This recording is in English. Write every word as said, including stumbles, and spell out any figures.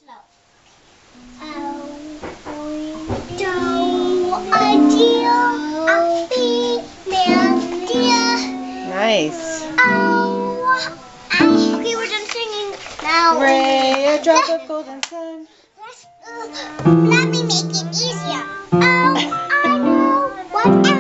Nice. Oh, I, okay, we're done singing now. Ray, a drop of golden sun. Let's, uh, let me make it easier. Oh, I know what